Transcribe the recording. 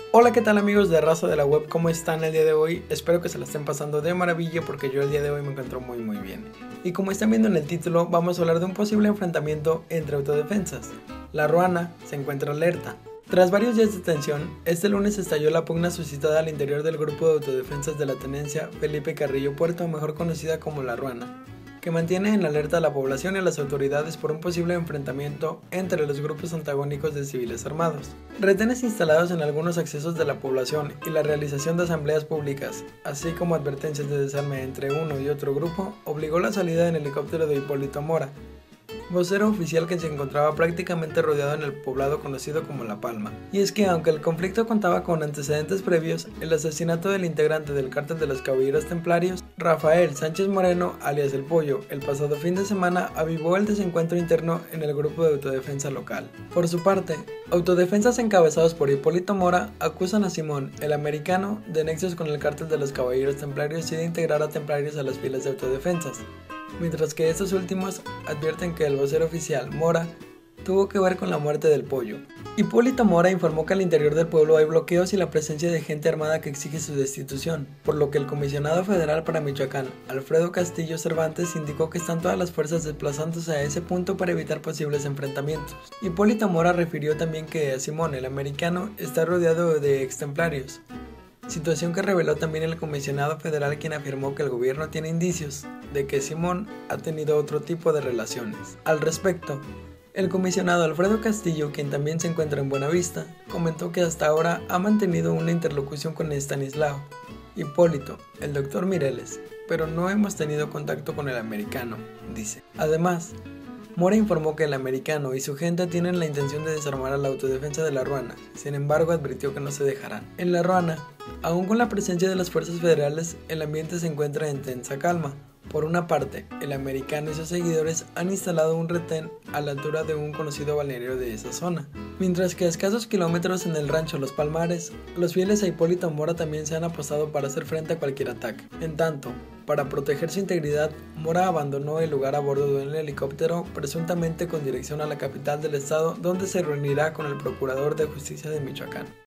Hola, ¿qué tal amigos de Raza de la Web? ¿Cómo están el día de hoy? Espero que se la estén pasando de maravilla porque yo el día de hoy me encuentro muy bien. Y como están viendo en el título, vamos a hablar de un posible enfrentamiento entre autodefensas. La Ruana se encuentra alerta. Tras varios días de tensión, este lunes estalló la pugna suscitada al interior del grupo de autodefensas de la tenencia Felipe Carrillo Puerto, mejor conocida como La Ruana, que mantiene en alerta a la población y a las autoridades por un posible enfrentamiento entre los grupos antagónicos de civiles armados. Retenes instalados en algunos accesos de la población y la realización de asambleas públicas, así como advertencias de desarme entre uno y otro grupo, obligó la salida en helicóptero de Hipólito Mora, vocero oficial que se encontraba prácticamente rodeado en el poblado conocido como La Palma. Y es que aunque el conflicto contaba con antecedentes previos, el asesinato del integrante del cártel de los Caballeros Templarios, Rafael Sánchez Moreno, alias El Pollo, el pasado fin de semana avivó el desencuentro interno en el grupo de autodefensa local. Por su parte, autodefensas encabezados por Hipólito Mora acusan a Simón, el americano, de nexos con el cártel de los Caballeros Templarios y de integrar a templarios a las filas de autodefensas, mientras que estos últimos advierten que el vocero oficial, Mora, tuvo que ver con la muerte del Pollo. Hipólito Mora informó que al interior del pueblo hay bloqueos y la presencia de gente armada que exige su destitución, por lo que el comisionado federal para Michoacán, Alfredo Castillo Cervantes, indicó que están todas las fuerzas desplazándose a ese punto para evitar posibles enfrentamientos. Hipólito Mora refirió también que Simón, el americano, está rodeado de extemplarios, situación que reveló también el comisionado federal, quien afirmó que el gobierno tiene indicios de que Simón ha tenido otro tipo de relaciones. Al respecto, el comisionado Alfredo Castillo, quien también se encuentra en Buenavista, comentó que hasta ahora ha mantenido una interlocución con Estanislao, Hipólito, el doctor Mireles, pero no hemos tenido contacto con el americano, dice. Además, Mora informó que el americano y su gente tienen la intención de desarmar a la autodefensa de La Ruana, sin embargo advirtió que no se dejarán. En La Ruana, aún con la presencia de las fuerzas federales, el ambiente se encuentra en tensa calma. Por una parte, el americano y sus seguidores han instalado un retén a la altura de un conocido balneario de esa zona, mientras que a escasos kilómetros en el rancho Los Palmares, los fieles a Hipólito Mora también se han apostado para hacer frente a cualquier ataque. En tanto, para proteger su integridad, Mora abandonó el lugar a bordo de un helicóptero, presuntamente con dirección a la capital del estado, donde se reunirá con el procurador de justicia de Michoacán.